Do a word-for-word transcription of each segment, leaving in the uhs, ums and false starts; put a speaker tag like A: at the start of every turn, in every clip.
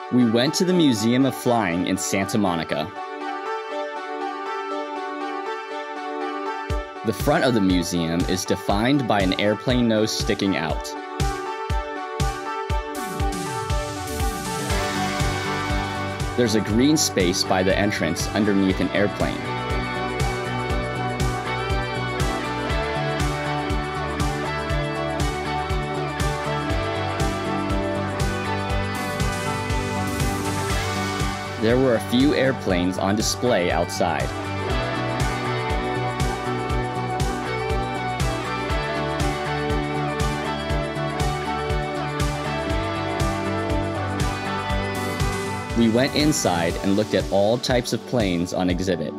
A: We went to the Museum of Flying in Santa Monica. The front of the museum is defined by an airplane nose sticking out. There's a green space by the entrance underneath an airplane. There were a few airplanes on display outside. We went inside and looked at all types of planes on exhibit.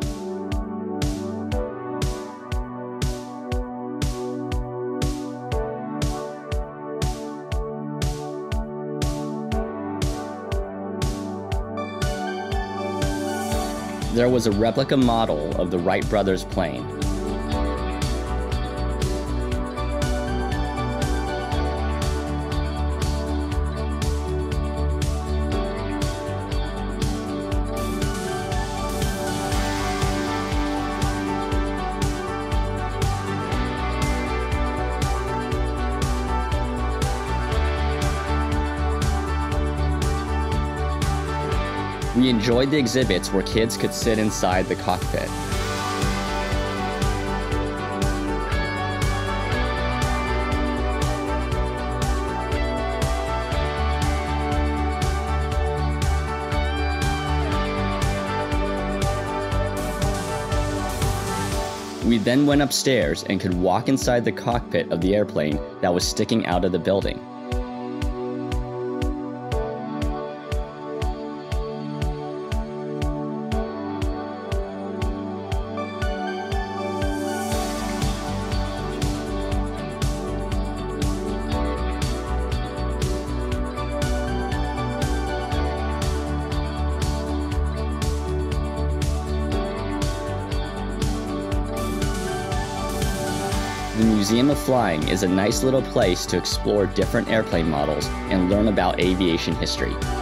A: There was a replica model of the Wright brothers plane. We enjoyed the exhibits where kids could sit inside the cockpit. We then went upstairs and could walk inside the cockpit of the airplane that was sticking out of the building. The Museum of Flying is a nice little place to explore different airplane models and learn about aviation history.